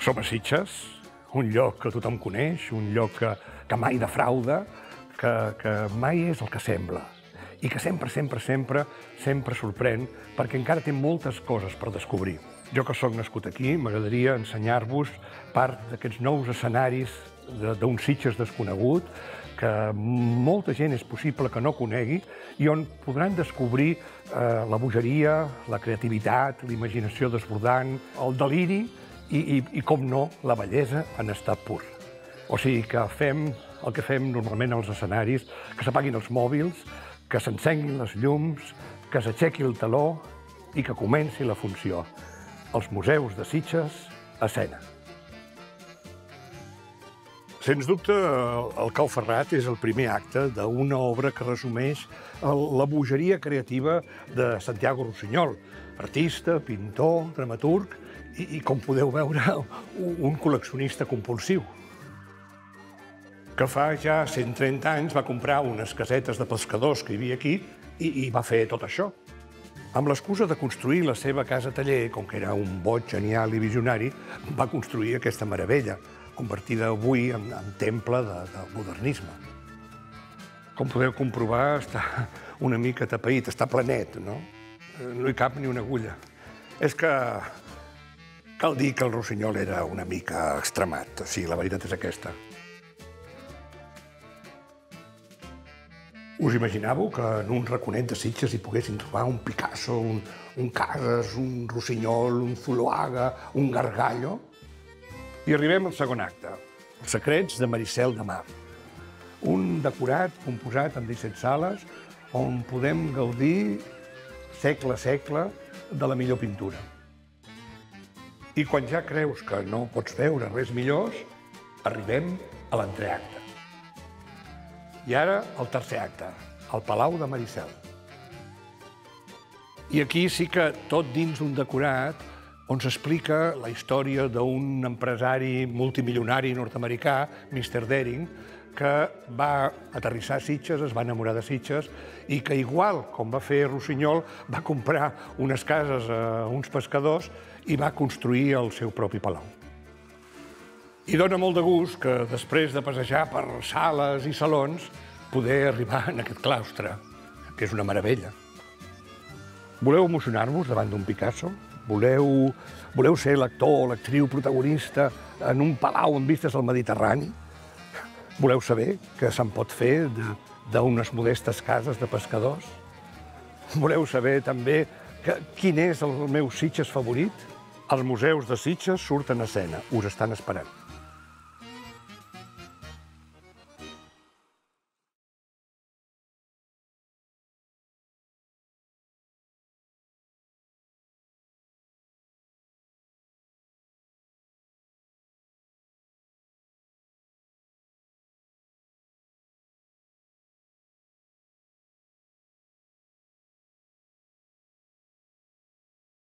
Som a Sitges, un lloc que tothom coneix, un lloc que mai defrauda, que mai és el que sembla i que sempre sorprèn perquè encara té moltes coses per descobrir. Jo que soc nascut aquí, m'agradaria ensenyar-vos part d'aquests nous escenaris d'un Sitges desconegut que molta gent és possible que no conegui i on podran descobrir la bogeria, la creativitat, la imaginació desbordant, el deliri i com no, la bellesa en estat pur. O sigui que fem el que fem normalment als escenaris, que s'apaguin els mòbils, que s'encenguin les llums, que s'aixequi el teló i que comenci la funció. Els museus de Sitges a escena. Sens dubte, el Cau Ferrat és el primer acte d'una obra que resumeix la bogeria creativa de Santiago Rusiñol, artista, pintor, dramaturg i, com podeu veure, un col·leccionista compulsiu, que fa ja 130 anys va comprar unes casetes de pescadors que hi havia aquí i va fer tot això. Amb l'excusa de construir la seva casa-taller, com que era un boig genial i visionari, va construir aquesta meravella, convertida avui en temple del modernisme. Com podeu comprovar, està una mica tapeït, està planet, no? No hi cap ni una agulla. És que cal dir que el Rusiñol era una mica extremat, sí, la veritat és aquesta. Us imaginàveu que en un raconet de Sitges hi poguessin trobar un Picasso, un Casas, un Rusiñol, un Zuloaga, un Gargallo? I arribem al segon acte, Els secrets de Maricel de Mar. Un decorat composat en 17 sales on podem gaudir segle a segle de la millor pintura. I quan ja creus que no pots veure res millor, arribem a l'entreacte. I ara el tercer acte, el Palau de Maricel. I aquí sí que tot dins un decorat on s'explica la història d'un empresari multimilionari nord-americà, Mr. Dering, que va aterrissar a Sitges, es va enamorar de Sitges i que, igual com va fer Rusiñol, va comprar unes cases a uns pescadors i va construir el seu propi palau. I dona molt de gust que, després de passejar per sales i salons, poder arribar en aquest claustre, que és una meravella. Voleu emocionar-vos davant d'un Picasso? Voleu ser l'actor o l'actriu protagonista en un palau amb vistes al Mediterrani? Voleu saber què se'n pot fer d'unes modestes cases de pescadors? Voleu saber també quin és el meu Sitges favorit? Els museus de Sitges surten a escena, us estan esperant.